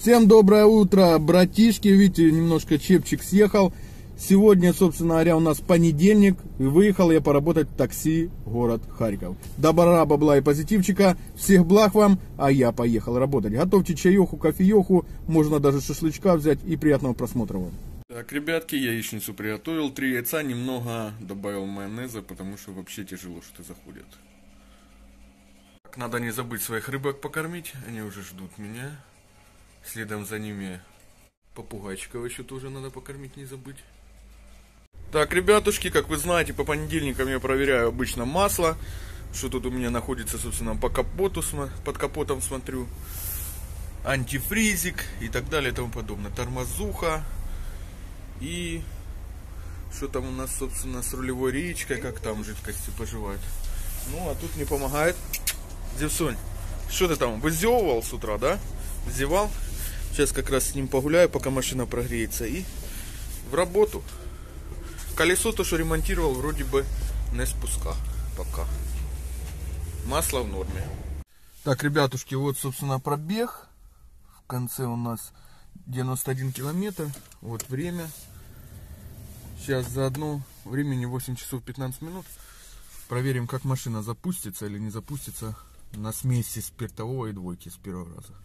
Всем доброе утро, братишки. Видите, немножко чепчик съехал. Сегодня, собственно говоря, у нас понедельник. И выехал я поработать в такси город Харьков. Добра, бабла и позитивчика. Всех благ вам, а я поехал работать. Готовьте чаеху, кофееху. Можно даже шашлычка взять. И приятного просмотра вам. Так, ребятки, яичницу приготовил. 3 яйца, немного добавил майонеза, потому что вообще тяжело что-то заходит. Так, надо не забыть своих рыбок покормить. Они уже ждут меня. Следом за ними попугайчиков еще тоже надо покормить, не забыть. Так, ребятушки, как вы знаете, по понедельникам я проверяю обычно масло. Что тут у меня находится, собственно, по капоту, под капотом смотрю. Антифризик и так далее и тому подобное. Тормозуха. И что там у нас, собственно, с рулевой речкой, как там жидкости поживают. Ну, а тут мне помогает Зевсонь. Что ты там, вызевывал с утра, да? Зевал. Сейчас как раз с ним погуляю, пока машина прогреется. И в работу. Колесо то, что ремонтировал, вроде бы не спуска пока. Масло в норме. Так, ребятушки, вот, собственно, пробег. В конце у нас 91 километр. Вот время. Сейчас заодно времени 8 часов 15 минут. Проверим, как машина запустится или не запустится на смеси спиртового и двойки с первого раза.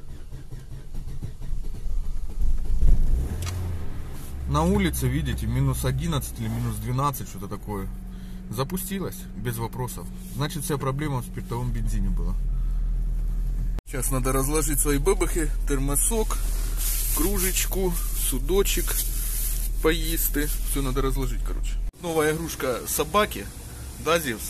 На улице, видите, минус 11 или минус 12, что-то такое. Запустилась, без вопросов. Значит, вся проблема в спиртовом бензине была. Сейчас надо разложить свои бэбэхи. Термосок, кружечку, судочек, поисты. Все надо разложить, короче. Новая игрушка собаки. Да, Зевс?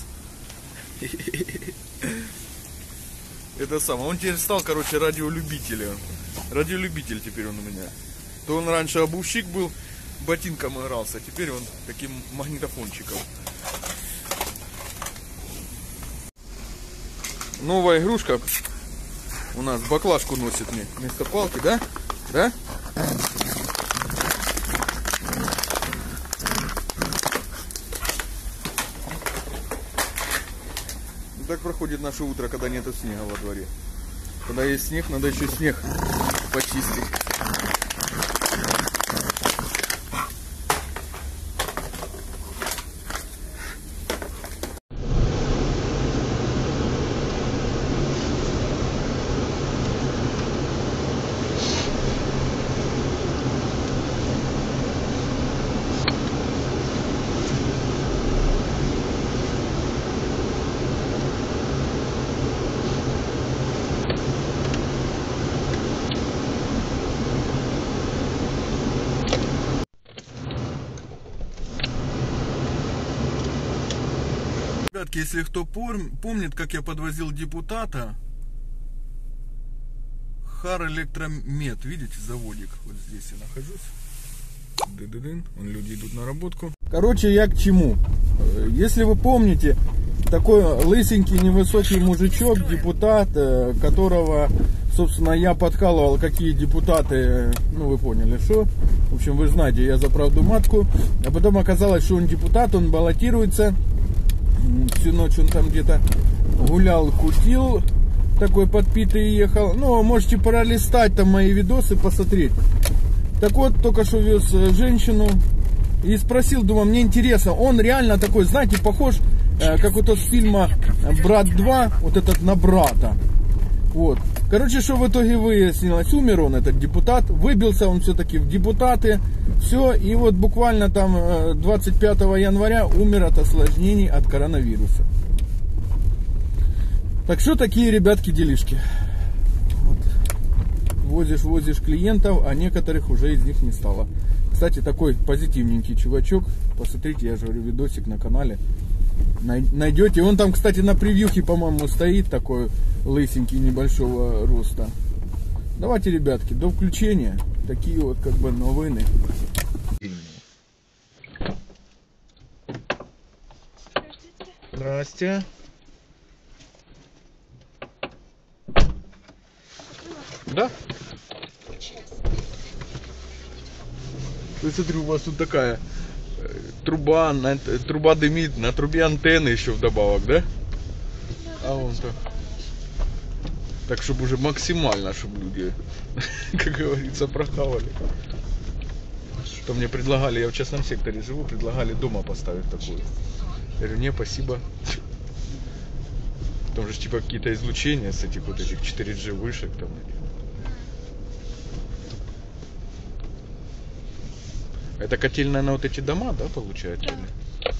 Это самое. Он теперь стал, короче, радиолюбителем. Радиолюбитель теперь он у меня. То он раньше обувщик был, ботинком игрался, а теперь он таким магнитофончиком. Новая игрушка у нас баклажку носит мне вместо палки, да? Да? И так проходит наше утро, когда нету снега во дворе. Когда есть снег, надо еще снег почистить. Ребятки, если кто помнит, как я подвозил депутата, Хар Электромет, видите, заводик, вот здесь я нахожусь. Ды-ды-дын. Вон люди идут на работку. Короче, я к чему? Если вы помните, такой лысенький, невысокий мужичок, депутат, которого, собственно, я подкалывал, какие депутаты, ну вы поняли, что. В общем, вы знаете, я за правду матку. А потом оказалось, что он депутат, он баллотируется. Всю ночь он там где-то гулял, кутил, такой подпитый ехал. Ну, можете пролистать там мои видосы, посмотреть. Так вот, только что вез женщину и спросил, думаю, мне интересно, он реально такой, знаете, похож, как вот из фильма «Брат 2», вот этот на брата. Вот. Короче, что в итоге выяснилось, умер он, этот депутат, выбился он все-таки в депутаты, все, и вот буквально там 25 января умер от осложнений от коронавируса. Так что такие, ребятки, делишки. Вот. Возишь клиентов, а некоторых уже из них не стало. Кстати, такой позитивненький чувачок, посмотрите, я же говорю, видосик на канале. Найдете. Он там, кстати, на превьюхе, по-моему, стоит такой лысенький, небольшого роста. Давайте, ребятки, до включения. Такие вот как бы новины. Здрасте. Да? Вы смотри, у вас тут такая труба дымит, на трубе антенны еще вдобавок, да? А вон то. Так, чтобы уже максимально, чтобы люди, как говорится, прохавали. Что мне предлагали, я в частном секторе живу, предлагали дома поставить такую. Я говорю, не, спасибо. Там же типа какие-то излучения с этих вот этих 4G вышек там. Это котельная на вот эти дома, да, получается? Да.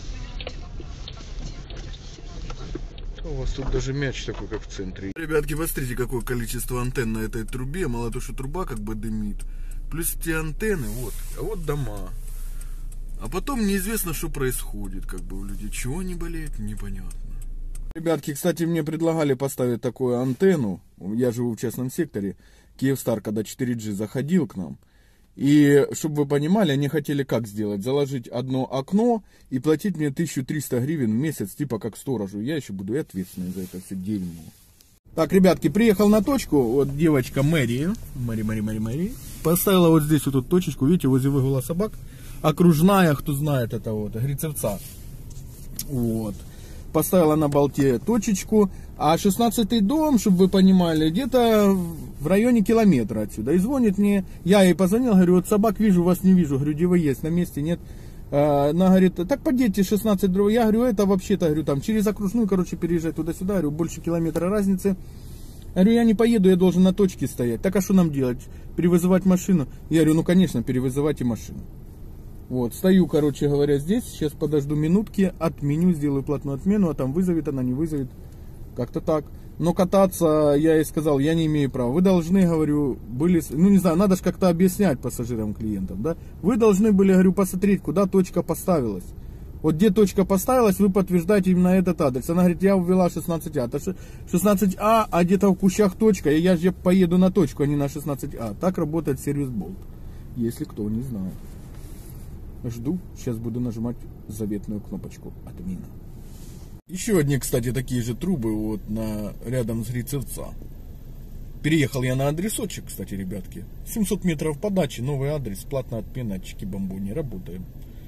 У вас тут даже мяч такой, как в центре. Ребятки, посмотрите, какое количество антенн на этой трубе. Мало то, что труба как бы дымит. Плюс эти антенны, вот. А вот дома. А потом неизвестно, что происходит. Как бы у людей. Чего они болеют, непонятно. Ребятки, кстати, мне предлагали поставить такую антенну. Я живу в частном секторе. Киевстар, когда 4G заходил к нам. И, чтобы вы понимали, они хотели как сделать? Заложить одно окно и платить мне 1300 гривен в месяц, типа как сторожу. Я еще буду ответственный за это все дерьмо. Так, ребятки, приехал на точку. Вот девочка Мэри. Мэри. Поставила вот здесь вот эту точечку, видите, возле выгула собак. Окружная, кто знает, это вот, Грицевца. Вот. Поставила на болте точечку. А 16-й дом, чтобы вы понимали, где-то в районе километра отсюда. И звонит мне, я ей позвонил, говорю, вот собак вижу, вас не вижу. Говорю, где вы есть, на месте нет. Она говорит, так подъедьте 16 дров. Я говорю, это вообще-то, говорю, там через окружную, короче, переезжать туда-сюда. Говорю, больше километра разницы. Говорю, я не поеду, я должен на точке стоять. Так, а что нам делать? Перевызывать машину? Я говорю, ну, конечно, перевызывайте машину. Вот, стою, короче говоря, здесь. Сейчас подожду минутки, отменю, сделаю платную отмену. А там вызовет она, не вызовет. Как-то так. Но кататься, я ей сказал, я не имею права. Вы должны, говорю, были... Ну, не знаю, надо же как-то объяснять пассажирам, клиентам, да? Вы должны были, говорю, посмотреть, куда точка поставилась. Вот где точка поставилась, вы подтверждаете именно этот адрес. Она говорит, я ввела 16А. Это 16А, а где-то в кущах точка. И я же поеду на точку, а не на 16А. Так работает сервис Болт. Если кто не знает. Жду. Сейчас буду нажимать заветную кнопочку отмена. Еще одни, кстати, такие же трубы вот рядом с Грицевца. Переехал я на адресочек, кстати, ребятки. 700 метров подачи, новый адрес, платная отмена, чики-бомбони, работаем.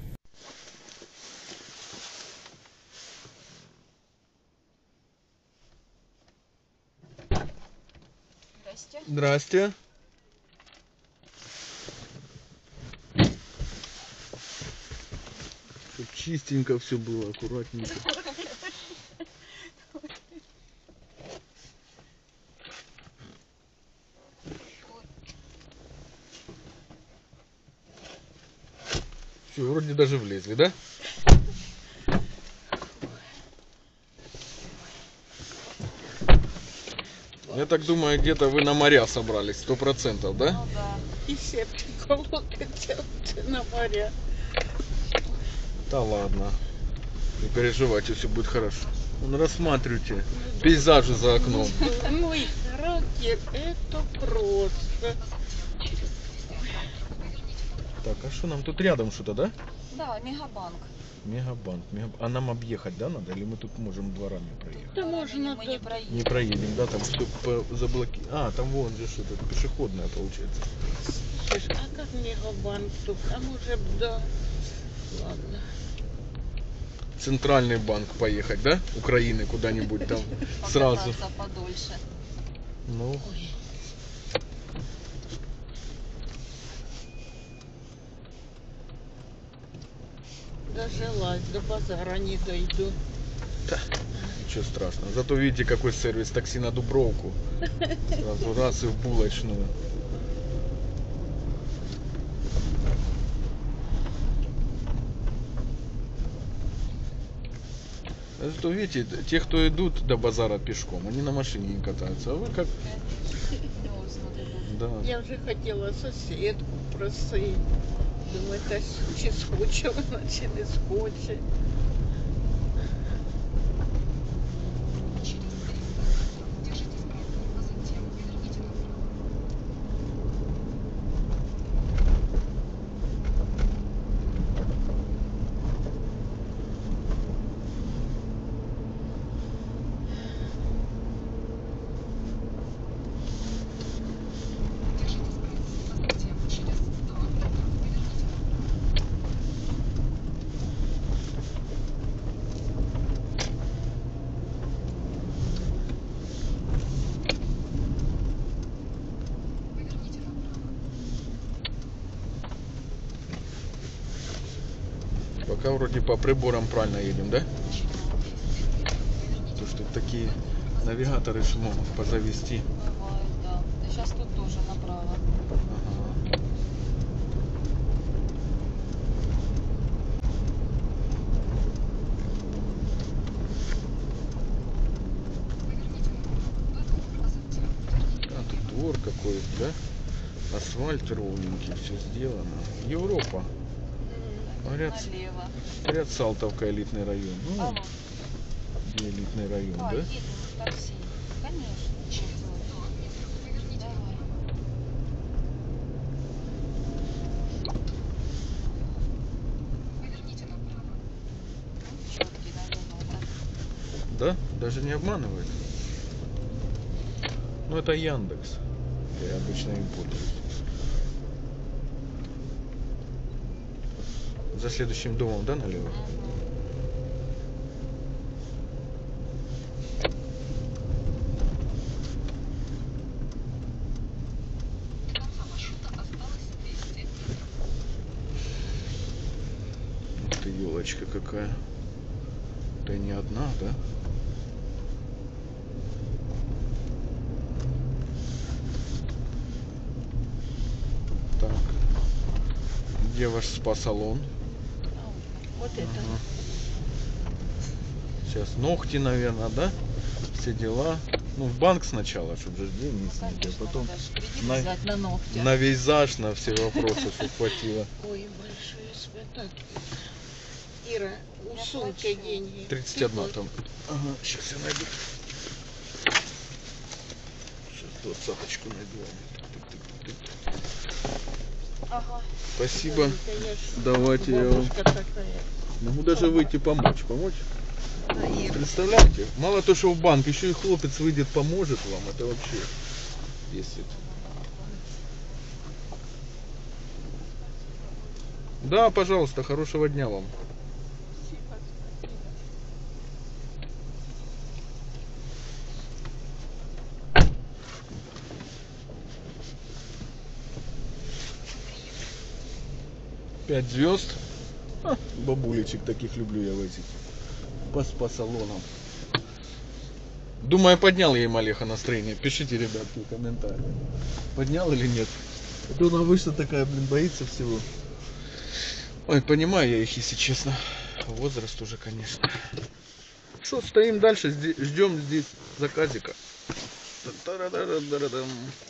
Здрасте. Здрасте. Чтоб чистенько все было, аккуратненько. Все, вроде даже влезли, да? Я так думаю, где-то вы на моря собрались, 100%, да? Ну да. И все хотят на моря. Да ладно. Не переживайте, все будет хорошо. Рассматривайте пейзажи за окном. Мой характер, это просто. Так, а что нам тут рядом что-то, да? Да, Мегабанк. Мегабанк. А нам объехать, да, надо? Или мы тут можем дворами проехать? Да можно Мы не тут. проедем. Не проедем, да, там все заблокировано. А, там вон же что-то пешеходное получается. А как Мегабанк тут? А может, да. Ладно. Центральный банк поехать, да? Украины куда-нибудь там сразу. Покататься подольше. Ну. Ой. Дожилась, до базара не дойду. Да, ничего страшного. Зато видите, какой сервис такси на Дубровку. Сразу раз и в булочную. Зато видите, те, кто идут до базара пешком, они на машине не катаются. А вы как? Да. Я вже хотіла сусідку просити. Думаю, та чи схоче вона, чи не схоче. Пока вроде по приборам правильно едем, да? То, что такие навигаторы ж могут позавести. Бывает, да. Да сейчас тут тоже направо. Ага. А тут двор какой-то, да? Асфальт ровненький, все сделано. Европа. Говорят, Налево. говорят, Салтовка элитный район. Ну, Алло. где элитный район, А, да? едем в такси. Конечно. Давай. Чёткий, наверное, да? Да? Даже не обманывает. Ну это Яндекс. Я обычно им путаюсь. За следующим домом, да, налево? Ух ты, елочка какая. Ты не одна, да? Так. Где ваш спа-салон? Вот это. Ага. Сейчас ногти, наверное, да? Все дела. Ну, в банк сначала, чтобы же деньги Ну, снять, а конечно, потом надо ж кредит на- взять на ногти. на вейзаж, на все вопросы, чтобы хватило. Ой, большое спасибо. Так, Ира, усуньте плачу. деньги. 31 там. Ага, сейчас я найду. Сейчас 20-очку найду. Тык-тык-тык. Ага. Спасибо. Ой, да я ж Давайте я вам бабушка такая. могу даже выйти помочь. Помочь? Да, Ира. Представляете? Мало то, что в банк, еще и хлопец выйдет, поможет вам. Это вообще бесит. Да, пожалуйста, хорошего дня вам. Пять звезд. А, бабулечек таких люблю я в этих. По салонам. Думаю, поднял я им Олега настроение. Пишите, ребятки, в комментариях. Поднял или нет? А то она вышла такая, блин, боится всего. Ой, понимаю я их, если честно. Возраст уже, конечно. Что, стоим дальше, ждем здесь заказика. Та-ра-ра-ра-ра-ра-дам.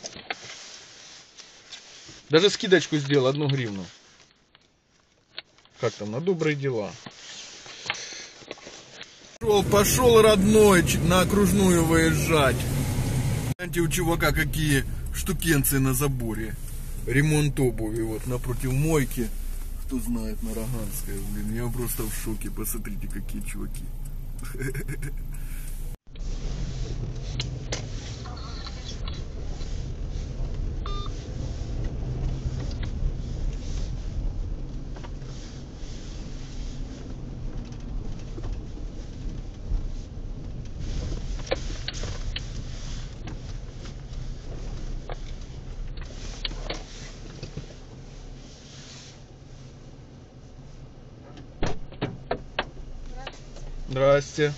Даже скидочку сделал, 1 гривну. Как там, на добрые дела. Пошел родной на окружную выезжать. Знаете, у чувака какие штукенцы на заборе. Ремонт обуви, вот напротив мойки. Кто знает, на Роганской, блин, я просто в шоке. Посмотрите, какие чуваки. Здрасте.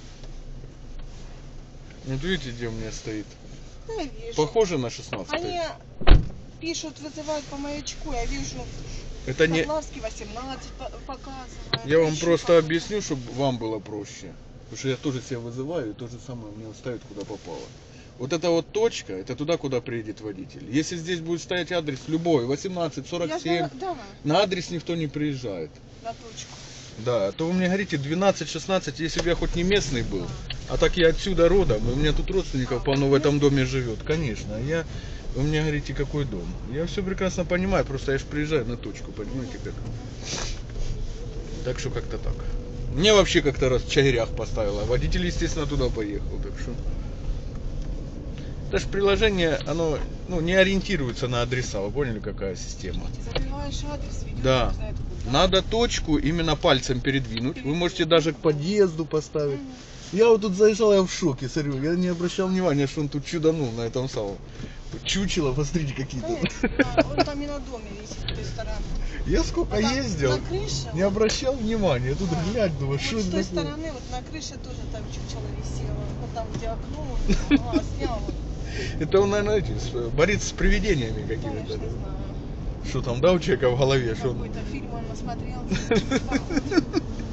Вот видите, где у меня стоит? Да, вижу. Похоже на 16. Они пишут, вызывают по маячку, я вижу. Это не... Поплавский 18 показывает. Я вам Ищу просто какой-то. объясню, чтобы вам было проще. Потому что я тоже себя вызываю, и то же самое мне ставят, куда попало. Вот эта вот точка, это туда, куда приедет водитель. Если здесь будет стоять адрес любой, 1847, Я да, на адрес никто не приезжает. на точку. Да, то вы мне говорите 12-16, если бы я хоть не местный был. А так я отсюда родом, и у меня тут родственников полно в этом доме живет. Конечно, вы мне говорите, какой дом. Я все прекрасно понимаю, просто я же приезжаю на точку, понимаете как. Так что как-то так. Мне вообще как-то раз в Чайрях поставила, водитель, естественно, туда поехал, так что... Это же приложение, оно не ориентируется на адреса, вы поняли, какая система? Ты забиваешь адрес, ведешь, Да. не знает куда. Надо точку именно пальцем передвинуть. Вы можете даже к подъезду поставить. Я вот тут заезжал, я в шоке, смотрю, я не обращал внимания, что он тут чуданул на этом самом. Чучело, посмотрите, какие-то. Конечно. Он там и на доме висит в той стороне. Я сколько А там ездил, на крыше, не обращал внимания. Тут глядь, думаю, вот что с это той такое? стороны, вот на крыше тоже там чучело висело. Вот там, где окно, снял. Это он, наверное, борется с привидениями Конечно, какими-то. знаю. Что там, да, у человека в голове? Что он... Какой-то фильм он насмотрелся.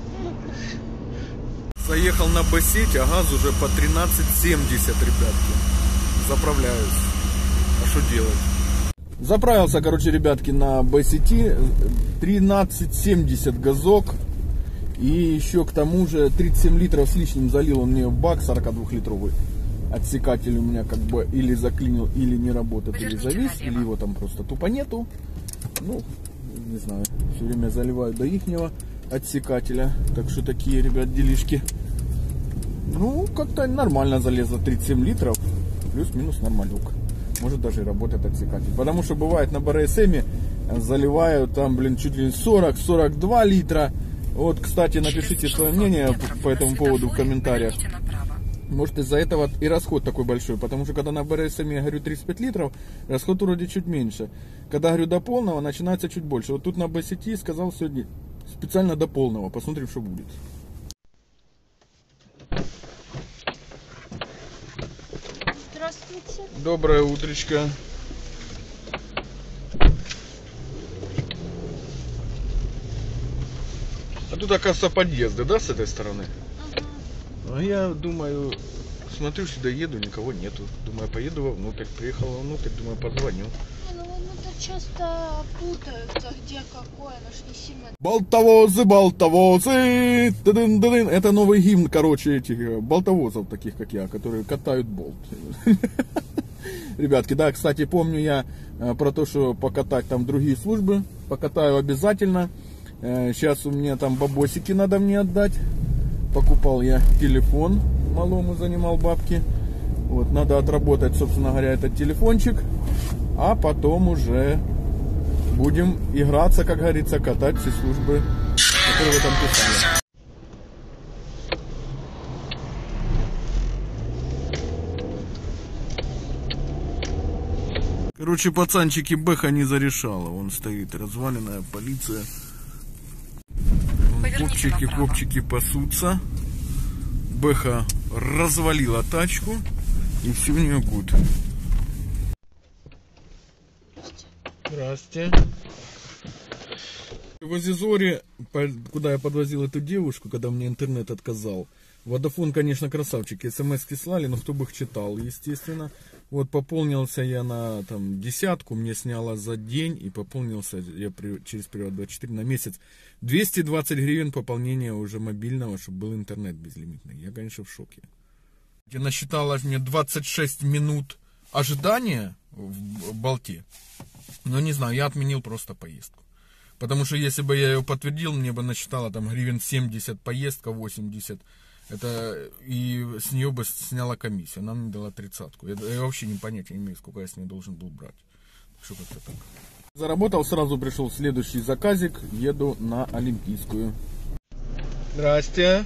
Заехал на Б-сеть, а газ уже по 13,70, ребятки. Заправляюсь. А что делать? Заправился, короче, ребятки, на Б-сети. 13,70 газок. И еще к тому же 37 литров с лишним залил он мне в бак 42-литровый. Отсекатель у меня как бы или заклинил, или не работает, или завис, или его там просто тупо нету. Ну, не знаю, все время заливаю до ихнего отсекателя. Так что такие, ребят, делишки. Ну, как-то нормально залезло, 37 литров. Плюс-минус нормалюк. Может даже и работает отсекатель. Потому что бывает на БРСМе заливаю там, блин, чуть ли не 40-42 литра. Вот, кстати, напишите свое мнение по этому поводу в комментариях. Может, из-за этого и расход такой большой. Потому что когда на БРСМе я говорю 35 литров, расход вроде чуть меньше. Когда говорю до полного, начинается чуть больше. Вот тут на Б-сети сказал сегодня специально до полного. Посмотрим, что будет. Здравствуйте. Доброе утречко. А тут, оказывается, подъезды, да, с этой стороны? А я думаю, смотрю, сюда еду, никого нету. Думаю, поеду вовнутрь. Приехал вовнутрь, думаю, позвоню. Ну, это часто путаются, где какое, но ж не сильно. Болтовозы, болтовозы. Тадын-дадын. Это новый гимн, короче, этих болтовозов, таких как я, которые катают болт. Ребятки, да, кстати, помню я про то, что покатать там другие службы. Покатаю обязательно. Сейчас у меня там бабосики надо мне отдать. Покупал я телефон, малому занимал бабки. Вот, надо отработать, собственно говоря, этот телефончик. А потом уже будем играться, как говорится, катать все службы, которые вы там писали. Короче, пацанчики, Бэха не зарешала. Он стоит, разваленная полиция. Копчики пасутся. Бэха развалила тачку. И все у нее гуд. Здрасте. В Азизоре, куда я подвозил эту девушку, когда мне интернет отказал, Водафон, конечно, красавчики, смс-ки слали, но кто бы их читал, естественно. Вот пополнился я на там 10, мне сняло за день, и пополнился я через Приват24 на месяц. 220 гривен пополнения уже мобильного, чтобы был интернет безлимитный. Я, конечно, в шоке. Насчитала мне 26 минут ожидания в Болте. Но не знаю, я отменил просто поездку. Потому что если бы я ее подтвердил, мне бы насчитало там гривен 70 поездка, 80. Это и с нее бы сняла комиссию. Она мне дала 30-ку. Я вообще не понятия не имею, сколько я с ней должен был брать. Что как-то так. Заработал, сразу пришел следующий заказик. Еду на Олимпийскую. Здрасте.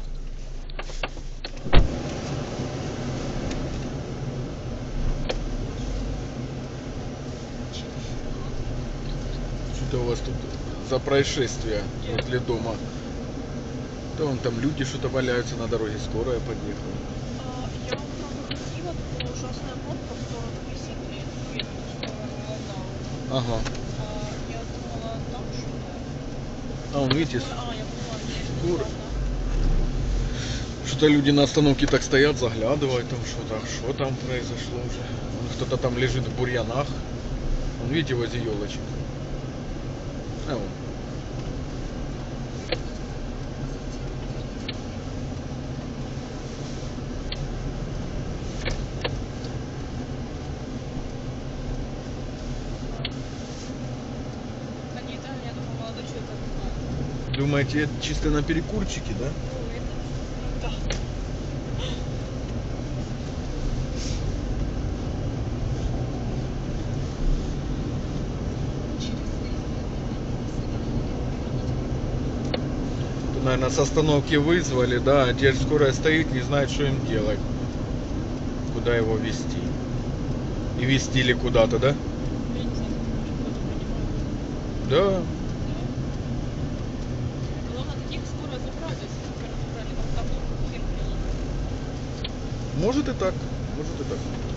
Что у вас тут за происшествие возле дома? Да вон там люди что-то валяются на дороге, скорая подъехала. Я утром выходила, была ужасная пробка в сторону Пресеки. Ага. Я думала, там что-то. А, вон видите, Я поняла, скоро. Что-то люди на остановке так стоят, заглядывают, там что там произошло уже. Кто-то там лежит в бурьянах. Вон, видите, возле елочек. А, вон. Да нет, я думала, молодой человек. Думаете, это чисто на перекурчике, да? Да. Наверное, с остановки вызвали, да, а теперь скорая стоит, не знает, что им делать, куда его везти. и везти куда-то, да? Я не знаю, может, кто-то принимает. Да. Главное, таких скоро забрали, если скоро забрали, там хер приедет. Может и так. Может и так.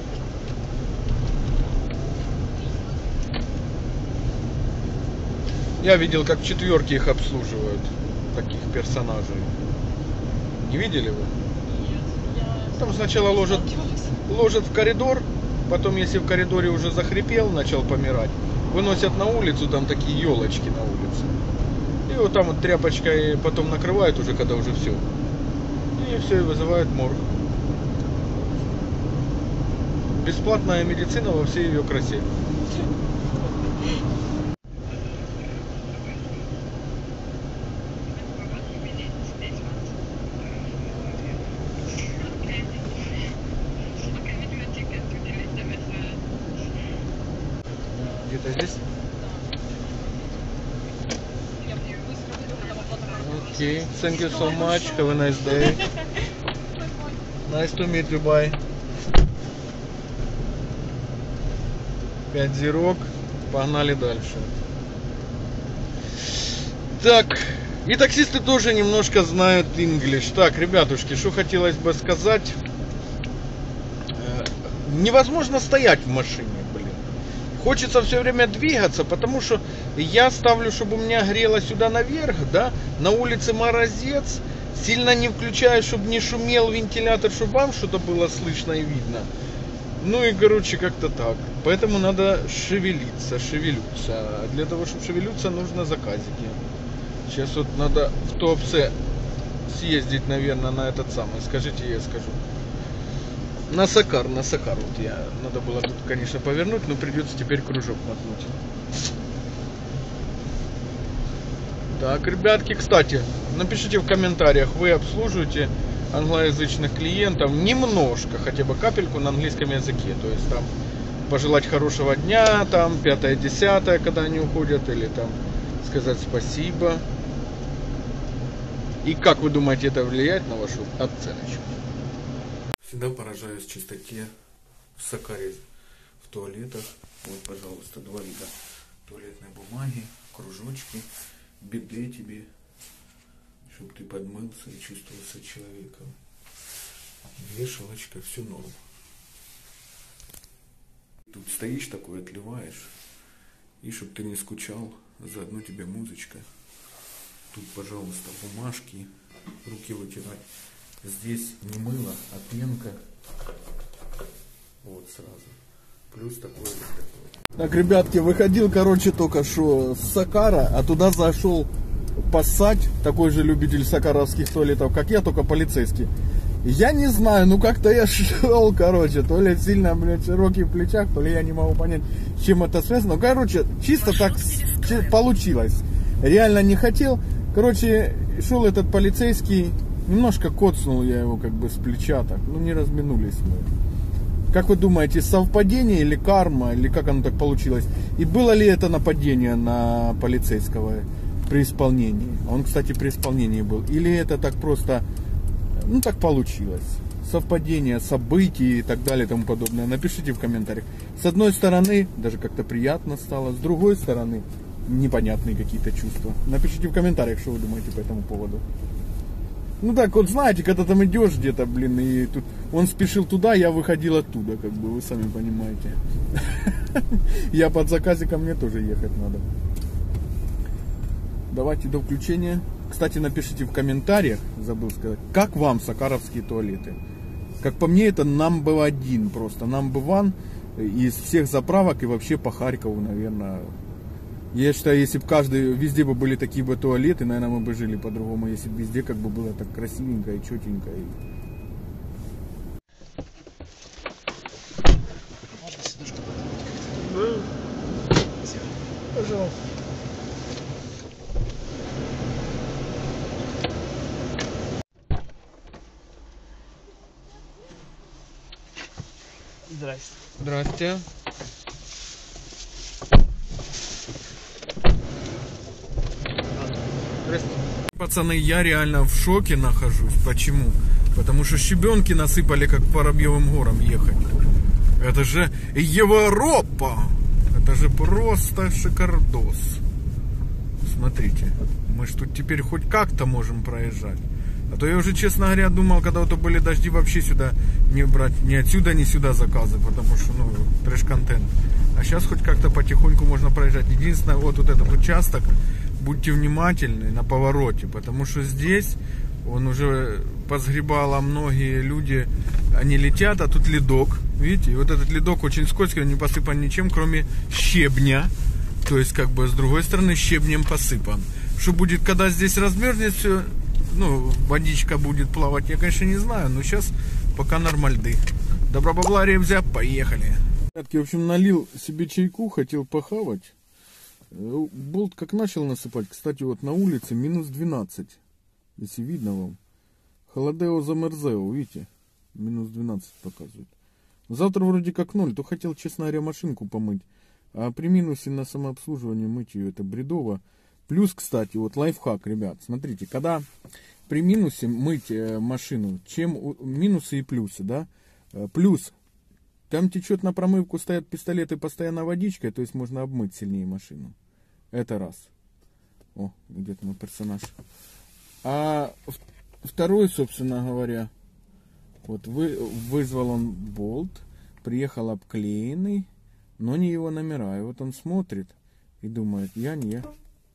Я видел, как в четверке их обслуживают, таких персонажей. Не видели вы? Нет, я... Там сначала ложат в коридор, потом, если в коридоре уже захрипел, начал помирать, выносят на улицу, там такие елочки на улице. И вот там вот тряпочкой потом накрывают уже, когда уже все. И все, и вызывают морг. Бесплатная медицина во всей ее красе. Где-то здесь? Я быстро выйду, когда оплата. Okay, thank you so much. Have a nice day. Nice to meet you. Bye. 5 зирок. Погнали дальше. Так. И таксисты тоже немножко знают English. Так, ребятушки, что хотелось бы сказать. Невозможно стоять в машине, блин. Хочется все время двигаться, потому что я ставлю, чтобы у меня грело сюда наверх, да, на улице морозец, сильно не включаю, чтобы не шумел вентилятор, чтобы вам что-то было слышно и видно. Ну и, короче, как-то так. Поэтому надо шевелиться. А для того, чтобы шевелиться, нужно заказики. Сейчас вот надо в Туапсе съездить, наверное, на этот самый. Скажите, я скажу. На Сакар. Вот надо было тут, конечно, повернуть, но придется теперь кружок мотнуть. Так, ребятки, кстати, напишите в комментариях, вы обслуживаете англоязычных клиентов немножко, хотя бы капельку на английском языке. То есть там пожелать хорошего дня, там 5-10, когда они уходят, или там сказать спасибо. И как вы думаете, это влияет на вашу оценочку? Всегда поражаюсь чистоте в Сакаре, в туалетах. Вот, пожалуйста, 2 вида туалетной бумаги, кружочки, биде тебе, чтобы ты подмылся и чувствовал себя человеком. Вешалочка, все норм. Тут стоишь такой, отливаешь, и чтобы ты не скучал, заодно тебе музычка. Тут, пожалуйста, бумажки, руки вытирать. Здесь не мыло, а пенка. Вот сразу. Плюс такой вот такой. Так, ребятки, выходил, короче, только что с Сакара, а туда зашел Пассать, такой же любитель сакаровских туалетов, как я, только полицейский. Я не знаю, ну как-то я шел, короче, то ли сильно, блядь, широкий в плечах, то ли я не могу понять, с чем это связано. Ну, короче, чисто так получилось. Реально не хотел. Короче, шел этот полицейский, немножко коцнул я его как бы с плеча так, ну не разминулись мы. Как вы думаете, совпадение или карма, или как оно так получилось? И было ли это нападение на полицейского при исполнении? Он, кстати, при исполнении был. Или это так просто, ну так получилось? Совпадение событий и так далее и тому подобное. Напишите в комментариях. С одной стороны, даже как-то приятно стало. С другой стороны, непонятные какие-то чувства. Напишите в комментариях, что вы думаете по этому поводу. Ну так вот, знаете, когда там идешь где-то, блин, и тут он спешил туда, я выходил оттуда, как бы, вы сами понимаете. Я под заказиком, мне тоже ехать надо. Давайте до включения. Кстати, напишите в комментариях, забыл сказать, как вам сакаровские туалеты. Как по мне, это number 1 просто, number 1 из всех заправок и вообще по Харькову, наверное. Я считаю, если бы везде бы были такие бы туалеты, наверное, мы бы жили по-другому, если бы везде как бы было так красивенько и четенько. Можно сидушку? Да. Пожалуйста. Здрасте. Здрасте. Пацаны, я реально в шоке нахожусь. Почему? Потому что щебенки насыпали, как по Воробьевым горам ехать. Это же Европа! Это же просто шикардос. Смотрите, мы ж тут теперь хоть как-то можем проезжать. А то я уже, честно говоря, думал, когда вот были дожди, вообще сюда не брать ни отсюда, ни сюда заказы, потому что, ну, трэш-контент. А сейчас хоть как-то потихоньку можно проезжать. Единственное, вот этот участок, будьте внимательны на повороте, потому что здесь он уже позгребало, многие люди, они летят, а тут ледок, видите, и вот этот ледок очень скользкий, он не посыпан ничем, кроме щебня, то есть, как бы, с другой стороны, щебнем посыпан. Что будет, когда здесь размерзнет все, ну, водичка будет плавать, я, конечно, не знаю, но сейчас пока нормальды. Добра бабла, ребзя, поехали. В общем, налил себе чайку, хотел похавать. Болт как начал насыпать, кстати, вот на улице минус 12, если видно вам. Холодео замерзео, видите, минус 12 показывает. Завтра вроде как 0, то хотел, честно говоря, машинку помыть. А при минусе на самообслуживание мыть ее, это бредово. Плюс, кстати, вот лайфхак, ребят, смотрите, когда при минусе мыть машину, чем минусы и плюсы, да, плюс, там течет на промывку, стоят пистолеты постоянно водичкой, то есть можно обмыть сильнее машину. Это раз. О, где-то мой персонаж. А второй, собственно говоря, вот вызвал он болт, приехал обклеенный, но не его номера. И вот он смотрит и думает, я не.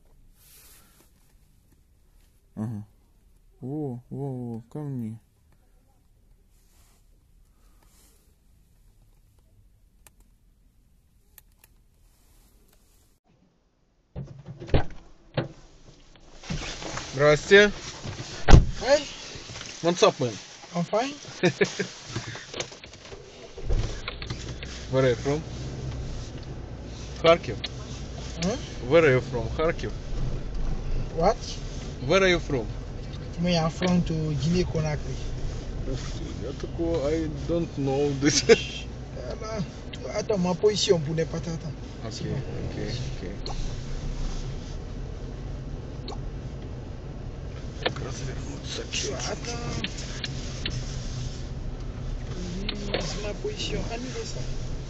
Ага. Во, ко мне. Здрасте. Hi, What's up, man? I'm fine. Where are you from? Kharkiv. Where are you from? Kharkiv. What? Where are you from? Me, I'm from to Guinea Conakry. Я такого, I don't know this. Attends, ma position pour ne pas t'attendre. Okay. Развернуться чуть. Attends. C'est ma position. Annulez ça.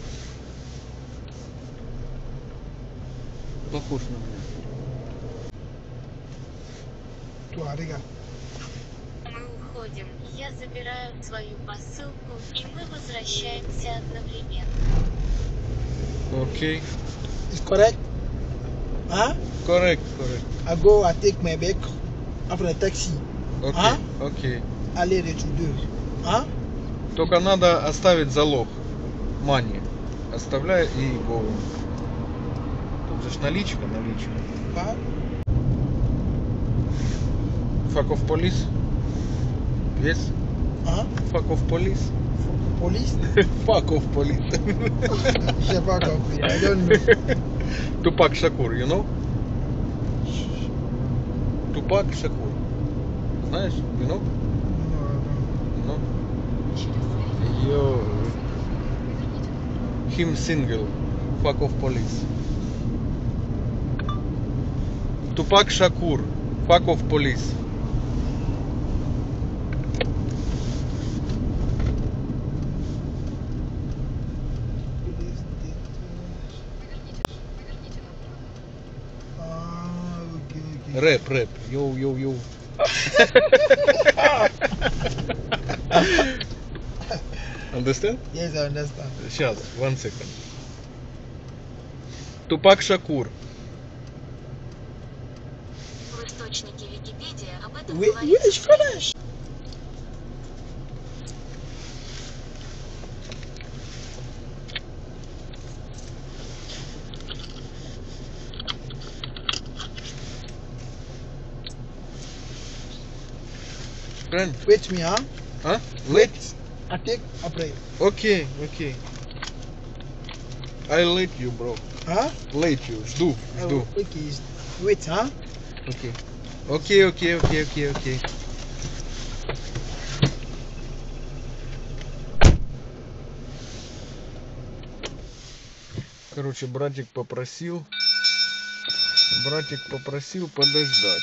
Похож на меня. Toi, regarde. Мы уходим. Я забираю свою посылку, и мы возвращаемся одновременно. Okay. It's correct? Huh? Correct. I go, I take my bag after the taxi. Okay. Aller retour 2. Huh? Только надо оставить залог. Мани. Оставляй и go. Тут же ж наличка. Huh? Fuck off police. Yes. Huh? Fuck off police. Police? Fuck off police. J'ai pas compris. I don't know. Tupac Shakur, you know? Tupac Shakur. Знаешь? You know? No. No? Him single. Fuck off police. Tupac Shakur. Fuck off police. Okay. Рэп. Йоу. Understand? Yes, I understand. Сейчас, one second. Тупак Шакур. В источнике Википедия об этом Which говорится. finish? Friend? Wait me, huh? А? Wait. I take a break. Окей. I let you, bro. Huh? Let you. Жду. Oh, okay. Wait, huh? Окей. Короче, братик попросил подождать.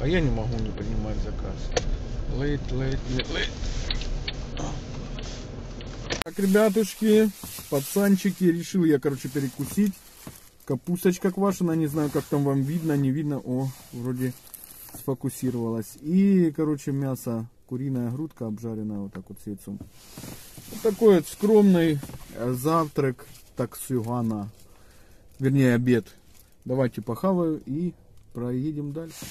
А я не могу не принимать заказ. Late. Так, ребятушки, пацанчики, решил я, короче, перекусить. Капусточка квашеная, не знаю, как там вам видно, не видно. О, вроде сфокусировалась. И, короче, мясо, куриная грудка обжаренная вот так вот с яйцом. Вот такой вот скромный завтрак таксюгана. Вернее, обед. Давайте похаваю и проедем дальше.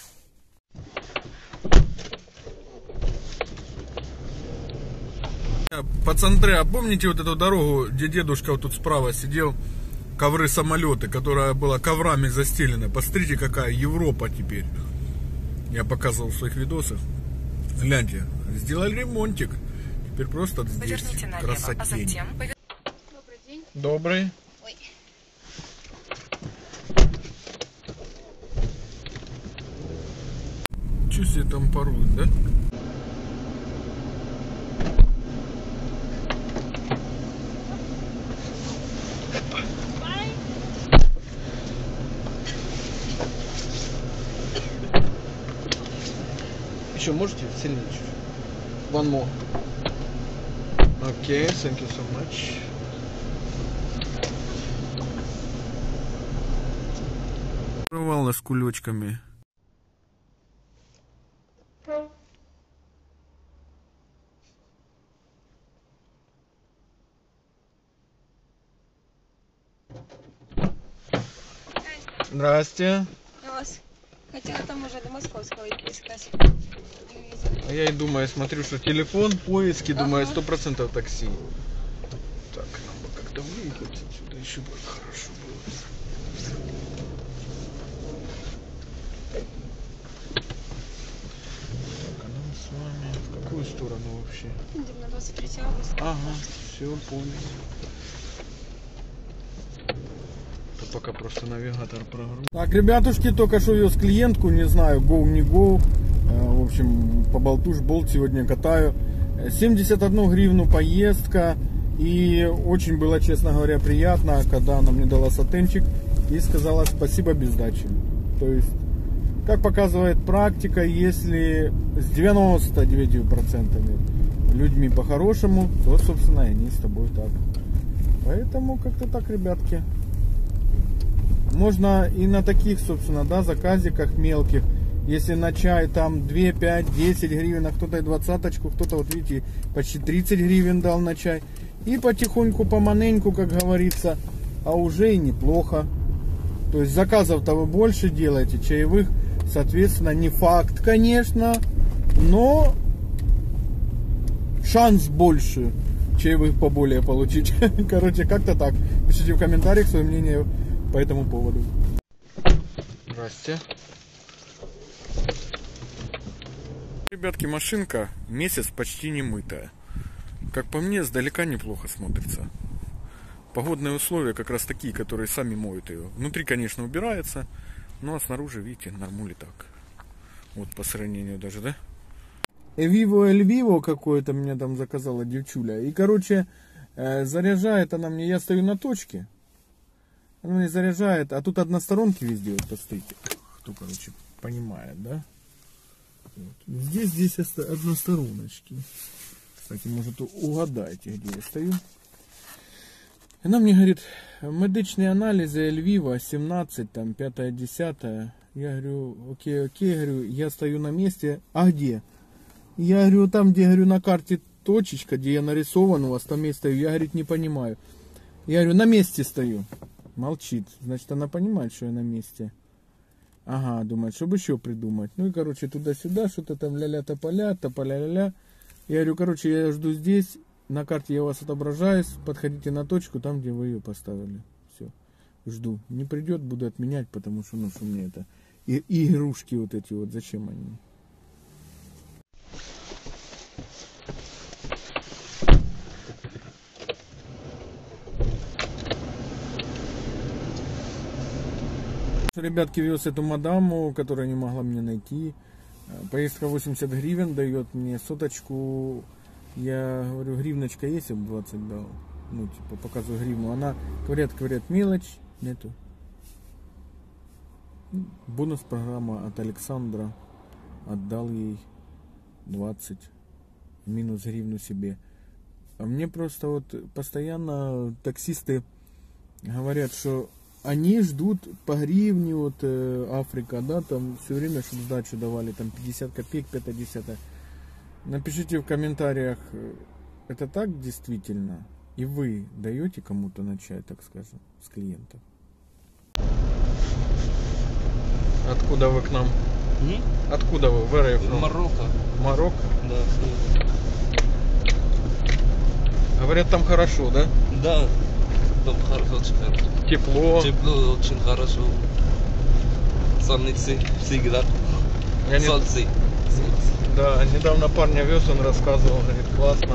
Пацандры, а помните вот эту дорогу, где дедушка вот тут справа сидел, ковры самолеты, которая была коврами застелена? Посмотрите, какая Европа теперь. Я показывал в своих видосах. Гляньте, сделали ремонтик. Теперь просто здесь красотень. Добрый день. Добрый. Ой. Че себе там порует, да? Еще можете сильнее чуть-чуть? One more. Okay, thank you so much. Рвала с кулечками. Здрасте. Я вас хотела там уже до Московского искать. А я и думаю, смотрю, что телефон, поиски, думаю, 100% такси. Так, нам бы как-то выехать отсюда, еще бы хорошо было. Так, а нам с вами в какую сторону вообще? Идем на 23 августа. Ага, все, понял. Пока просто навигатор прогрузил. Так, ребятушки, только что вез клиентку, не знаю, go, не go. В общем, по болт сегодня катаю. 71 гривну поездка. И очень было, честно говоря, приятно, когда она мне дала сатенчик и сказала спасибо без сдачи. То есть, как показывает практика, если с 99% людьми по-хорошему, то, собственно, и они с тобой так. Поэтому как-то так, ребятки. Можно и на таких, собственно, да, заказиках мелких, если на чай там 2, 5, 10 гривен, а кто-то и 20-очку, кто-то, вот видите, почти 30 гривен дал на чай. И потихоньку, поманеньку, как говорится, а уже и неплохо. То есть заказов-то вы больше делаете, чаевых, соответственно, не факт, конечно, но шанс больше чаевых поболее получить. Короче, как-то так. Пишите в комментариях свое мнение по этому поводу. Здрасте. Ребятки, машинка месяц почти не мытая. Как по мне, сдалека неплохо смотрится. Погодные условия как раз такие, которые сами моют ее. Внутри, конечно, убирается, но снаружи, видите, нормули так. Вот по сравнению даже, да? Эльвиво какое-то меня там заказала девчуля. И, короче, заряжает она мне, я стою на точке. Она мне заряжает, а тут односторонки везде, вот посмотрите. Кто, короче, понимает, да? Вот. Здесь одностороночки. Кстати, может, угадайте, где я стою. Она мне говорит, медичные анализы Эльвиво 17, там, 5-10. Я говорю, окей, говорю, я стою на месте. А где? Я говорю, там, где, говорю, на карте точечка, где я нарисован, у вас там место стою. Я, говорит, не понимаю. Я говорю, на месте стою. Молчит. Значит, она понимает, что я на месте. Ага, думает, чтобы еще придумать. Ну и, короче, туда-сюда, что-то там ля-ля-тополя, тополя-ля-ля. Я говорю, короче, я жду здесь. На карте я у вас отображаюсь. Подходите на точку, там, где вы ее поставили. Все. Жду. Не придет, буду отменять, потому что, ну, что мне это... И игрушки вот эти вот, зачем они? Ребятки, вез эту мадаму, которая не могла меня найти. Поездка 80 гривен дает мне соточку. Я говорю, гривночка есть, я бы 20 дал. Ну, типа, показываю гривну. Она, говорят, мелочь. Нету. Бонус-программа от Александра. Отдал ей 20 минус гривну себе. А мне просто вот постоянно таксисты говорят, что они ждут по гривне, вот Африка, да, там все время, чтобы сдачу давали, там 50 копеек, 5-10. Напишите в комментариях, это так действительно? И вы даете кому-то на чай, так скажем, с клиентов? Откуда вы к нам? Откуда вы? Where are you from? Марокко. Марокко? Да. Говорят, там хорошо, да? Да. Там очень хорошо. Тепло. Тепло, очень хорошо. Солнце всегда. Солнце. Да, недавно парня вез, он рассказывал, говорит, классно.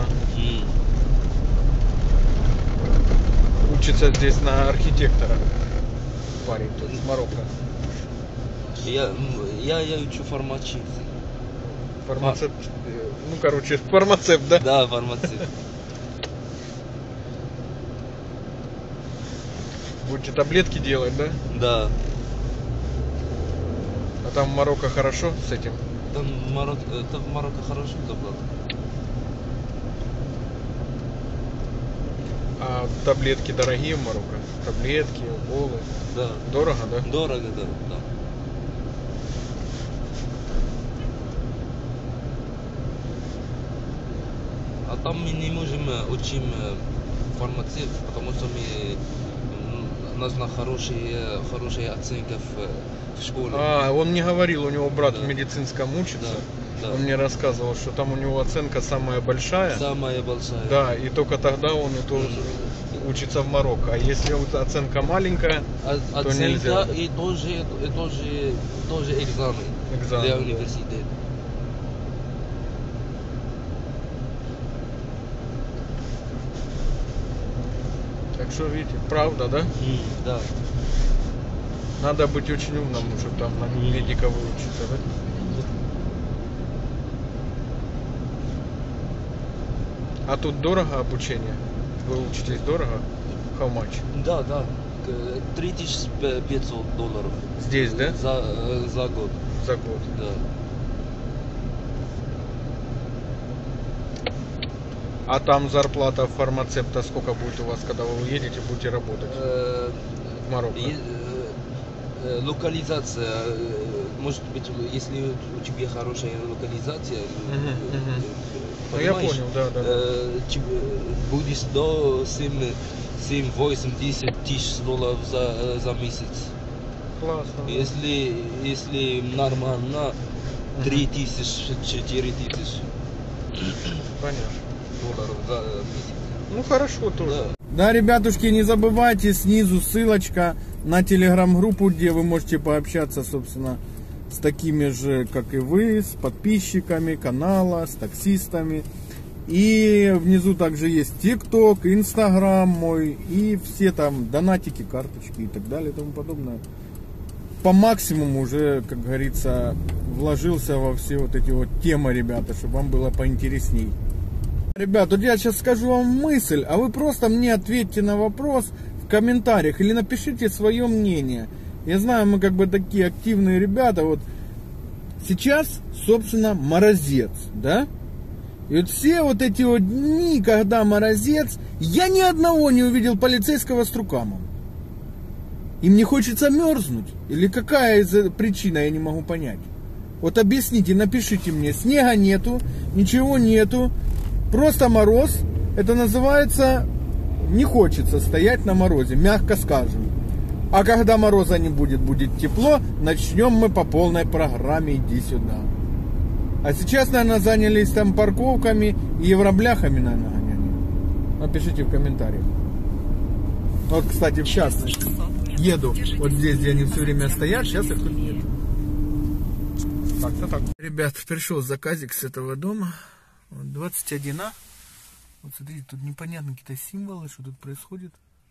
Учится здесь на архитектора. Парень тут из Марокко. Я учу фармацевт. Фармацевт. Ну, короче, фармацевт, да? Да, фармацевт. Будете таблетки делать, да? Да. А там в Марокко хорошо с этим? Там в Марокко хорошо заплатят. А таблетки дорогие в Марокко? Таблетки, уколы? Да. Дорого, да? Дорого, да. А там мы не можем учить фармацевт, потому что нужна хорошая оценка в школе. А, он мне говорил, у него брат Да. в медицинском учится. Да. Он мне рассказывал, что там у него оценка самая большая. Самая большая. Да, и только тогда он и тоже учится в Марокко. А если оценка маленькая, то нельзя. Оценка и тоже экзамен для да. университета. Так что, видите, правда, да? Да. Надо быть очень умным, чтобы там на медика выучиться, да? А тут дорого обучение? Вы учитесь дорого? How much? Да. $3500. Здесь, да? За год. За год. Да. А там зарплата фармацевта сколько будет у вас, когда вы уедете, будете работать в Марокко? Локализация, может быть, если у тебя хорошая локализация, Ну я понял, да. будешь до 7-8-10 тысяч долларов за месяц. Классно. Если нормально, 3 тысячи, 4 тысячи Понятно. долларов за месяц. Ну хорошо тоже. Да, ребятушки, не забывайте, снизу ссылочка на телеграм-группу, где вы можете пообщаться, собственно, с такими же, как и вы, с подписчиками канала, с таксистами. И внизу также есть ТикТок, Инстаграм мой и все там донатики, карточки и так далее и тому подобное. По максимуму уже, как говорится, вложился во все вот эти вот темы, ребята, чтобы вам было поинтересней. Ребят, вот я сейчас скажу вам мысль, а вы просто мне ответьте на вопрос в комментариях или напишите свое мнение. Я знаю, мы как бы такие активные ребята. Вот сейчас, собственно, морозец, да? И вот все вот эти вот дни, когда морозец, я ни одного не увидел полицейского с рукамом. Им не хочется мерзнуть? Или какая причина, я не могу понять. Вот объясните, напишите мне. Снега нету, ничего нету. Просто мороз, это называется, не хочется стоять на морозе, мягко скажем. А когда мороза не будет, будет тепло, начнем мы по полной программе, иди сюда. А сейчас, наверное, занялись там парковками и евробляхами, наверное, гоняли. Напишите в комментариях. Вот, кстати, в частности, еду вот здесь, где они все время стоят, сейчас их тут нет. Так-то так. Ребят, пришел заказик с этого дома. 21 А. Вот смотрите, тут непонятно какие-то символы, что тут происходит.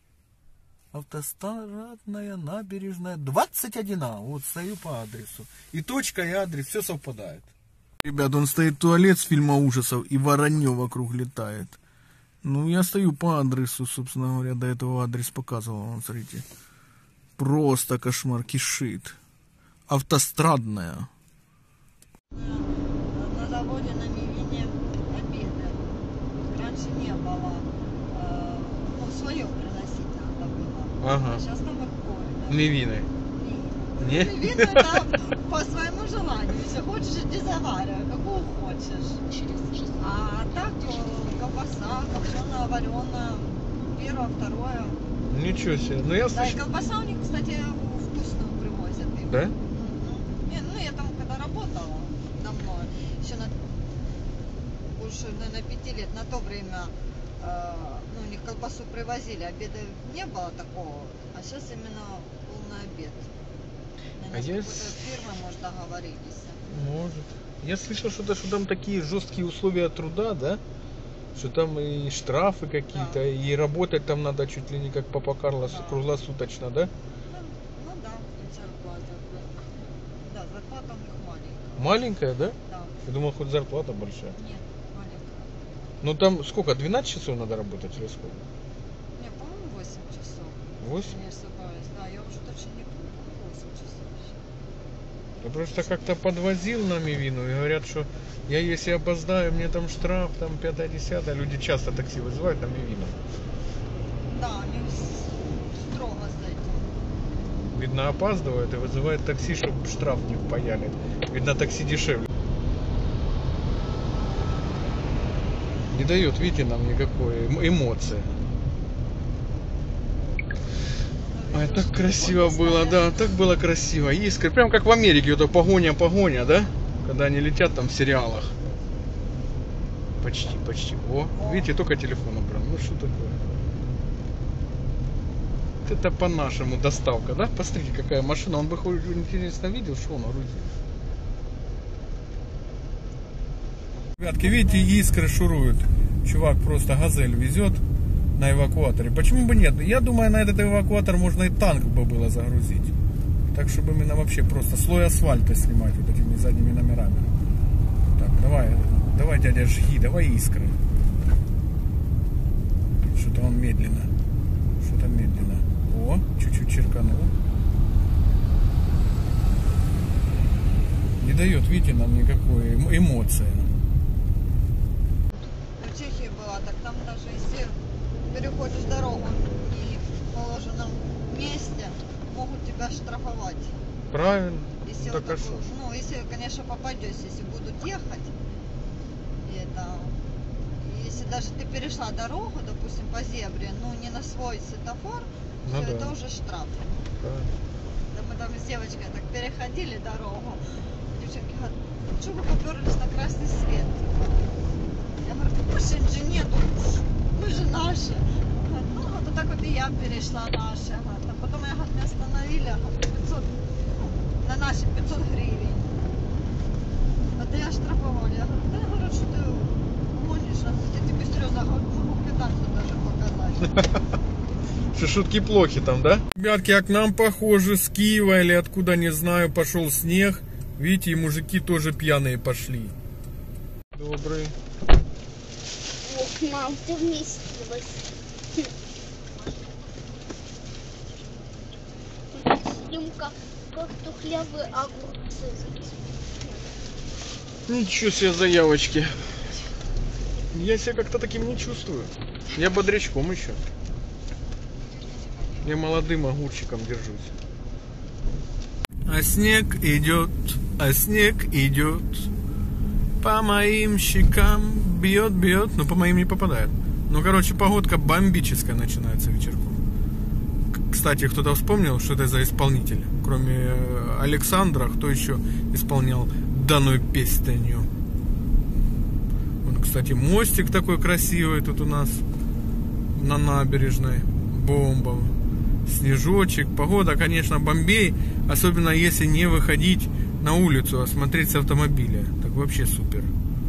Автострадная набережная 21 А. Вот стою по адресу. И точка, и адрес, все совпадает. Ребят, он стоит туалет с фильма ужасов, и воронье вокруг летает. Ну, я стою по адресу, собственно говоря, до этого адрес показывал. Вон, смотрите. Просто кошмар, кишит. автострадная. На заводе на Мивине обеды. Раньше не было. Ну, свое приносить надо было. Ага. А сейчас там их кормят. Мивины. Не? Мивину это по своему желанию. Если хочешь, иди заваривай, какую хочешь. А так колбаса, копченая, вареная, первое, второе. Ничего себе. Ну я Да, и слышу. колбаса у них, кстати, вкусную привозят. Им. Да? Не, ну я там когда работала давно, еще больше, наверное, 5 лет, на то время, ну, у них колбасу привозили, обеда не было такого, а сейчас именно полный обед. Наверное, с какой-то фирмой, может, договорились. Может. Я слышал, что там такие жесткие условия труда, да? Что там и штрафы какие-то, Да. и работать там надо чуть ли не как Папа Карлос, Да. круглосуточно, да? Ну да, и зарплата. Да, зарплата у них маленькая. Маленькая, да? Да, Я думал, хоть зарплата большая. нет, маленькая. Ну там сколько, 12 часов надо работать или сколько? Не, по-моему, 8 часов. 8? Если не ошибаюсь. Да, я уже точно не помню. 8 часов. Я просто как-то подвозил на Мивину и говорят, что я если опоздаю, мне там штраф, там 5-10, люди часто такси вызывают на Мивину. Да, они строго с этим. Видно, опаздывают и вызывают такси, чтобы штраф не впаяли. Видно, такси дешевле. Не дает, видите, нам никакой эмоции. Ой, так красиво было, да, так было красиво. Искры, прям как в Америке, это погоня, да? Когда они летят там в сериалах. Почти. О, видите, только телефон убрал. Ну что такое? Это по-нашему доставка, да? Посмотрите, какая машина. Он бы хоть интересно видел, что он грузит. Ребятки, видите, искры шуруют. Чувак просто газель везет на эвакуаторе. Почему бы нет? Я думаю, на этот эвакуатор можно и танк бы было загрузить. Так, чтобы именно вообще просто слой асфальта снимать вот этими задними номерами. Так, давай, дядя, жги, давай искры. Что-то он медленно. О, чуть-чуть черканул. Не дает, видите, нам никакой эмоции. В Чехии была, так там даже если переходишь дорогу и в положенном месте, могут тебя штрафовать. Правильно. Если, Так, вот а такой, что? ну, если, конечно, попадешь, если будут ехать, и это, если даже ты перешла дорогу, допустим, по зебре, ну, не на свой светофор, Ну все, да. это уже штраф. Правильно. Да мы там с девочкой так переходили дорогу, девчонки говорят, что вы поперлись на красный свет? Я говорю, машин же нету, мы же наши. Говорят, ну, вот так вот и я перешла наши. А потом я, говорит, меня остановили, а 500, ну, на наши 500 гривен. Это я штрафовали. Я говорю, да, говорю, что ты гонишь, а я тебе серьезно могу квитанцию даже показать. Что шутки плохи там, да? Ребятки, а к нам, похоже, с Киева или откуда, не знаю, пошел снег. Видите, и мужики тоже пьяные пошли. Добрый. Ох, мам, ты вместилась. Съемка картофлявые огурцы. Ничего себе заявочки. Я себя как-то таким не чувствую. Я бодрячком еще. Я молодым огурчиком держусь. А снег идет, по моим щекам бьет, но по моим не попадает. Ну, короче, погодка бомбическая начинается вечерком. Кстати, кто-то вспомнил, что это за исполнитель? Кроме Александра, кто еще исполнял данную песню? Вон, кстати, мостик такой красивый тут у нас на набережной. Бомба. Снежочек. Погода, конечно, Бомбей. Особенно если не выходить на улицу, а смотреть с автомобиля. Так вообще супер.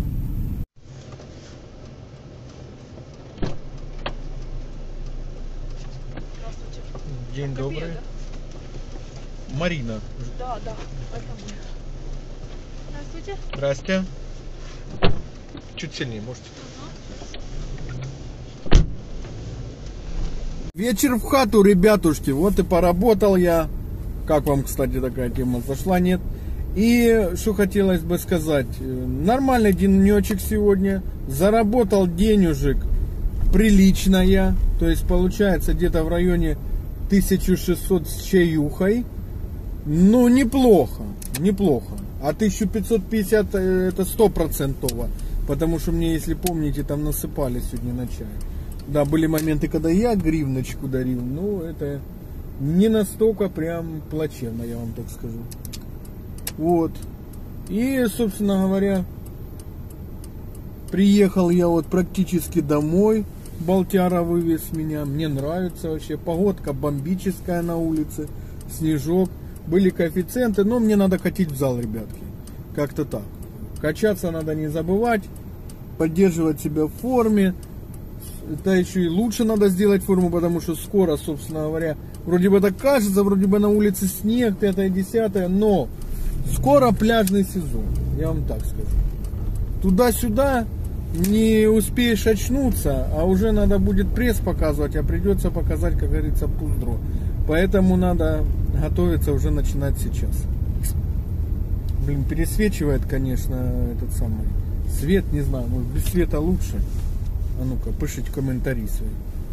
Здравствуйте. День Копия, добрый. да? Марина. Да, это мы. Здравствуйте. Здрасте. Чуть сильнее, можете. Вечер в хату, ребятушки. Вот и поработал я. Как вам, кстати, такая тема зашла, нет? И что хотелось бы сказать. Нормальный денечек сегодня. Заработал денежек прилично я. То есть получается где-то в районе 1600 с чаюхой. Ну, неплохо. Неплохо. А 1550 это 100%. Потому что мне, если помните, там насыпали сегодня на чай. Да, были моменты, когда я гривночку дарил. Но это не настолько прям плачевно, я вам так скажу. Вот. И, собственно говоря, приехал я вот практически домой. Балтяра вывез меня. Мне нравится вообще. Погодка бомбическая на улице. Снежок. Были коэффициенты, но мне надо катить в зал, ребятки. Как-то так. Качаться надо не забывать. Поддерживать себя в форме. Это еще и лучше надо сделать форму, потому что скоро, собственно говоря, вроде бы так кажется, вроде бы на улице снег, 5-10, но скоро пляжный сезон, я вам так скажу. Туда-сюда не успеешь очнуться, а уже надо будет пресс показывать, а придется показать, как говорится, пуздро. Поэтому надо готовиться уже начинать сейчас. Блин, пересвечивает, конечно, этот самый свет, не знаю, может без света лучше. А ну-ка, пишите комментарии свои.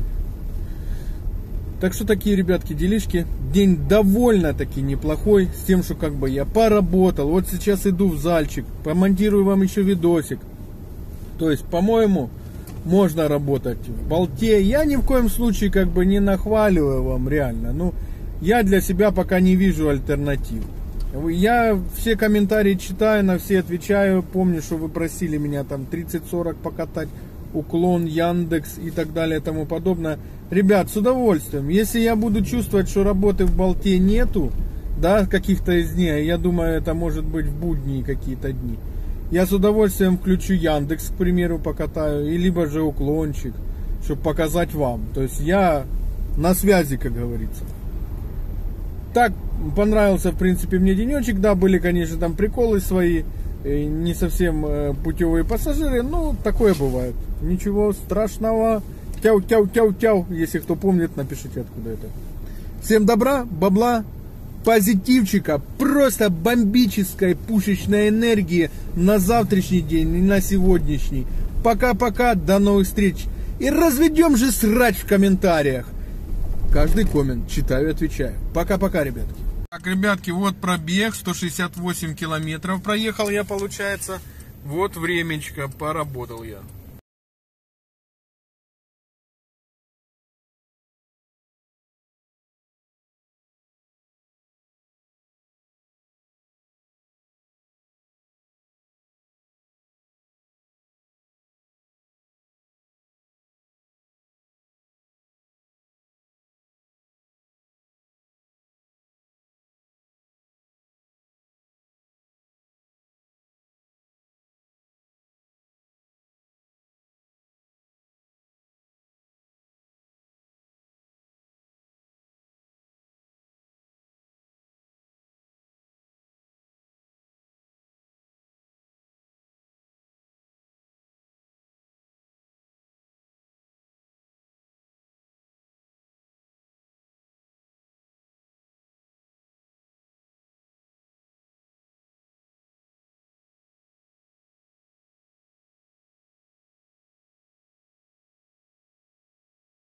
Так что такие, ребятки, делишки. День довольно-таки неплохой. С тем, что как бы я поработал. Вот сейчас иду в зальчик. Помонтирую вам еще видосик. То есть, по-моему, можно работать в болте. Я ни в коем случае как бы не нахваливаю вам реально. Ну, я для себя пока не вижу альтернатив. Я все комментарии читаю, на все отвечаю. Помню, что вы просили меня там 30-40 покатать. Уклон, Яндекс и так далее и тому подобное. Ребят, с удовольствием. Если я буду чувствовать, что работы в болте нету, да, каких-то из дней, я думаю, это может быть в будние какие-то дни, я с удовольствием включу Яндекс, к примеру, покатаю, и либо же уклончик, чтобы показать вам. То есть я на связи, как говорится. Так, понравился, в принципе, мне денечек. Да, были, конечно, там приколы свои. Не совсем путевые пассажиры, но такое бывает. Ничего страшного. Тяу-тяу-тяу-тяу. Если кто помнит, напишите, откуда это. Всем добра, бабла, позитивчика, просто бомбической пушечной энергии на завтрашний день и на сегодняшний. Пока-пока, до новых встреч. И разведем же срач в комментариях. Каждый коммент читаю и отвечаю. Пока-пока, ребятки. Так, ребятки, вот пробег, 168 километров проехал я, получается. Вот времечко, поработал я.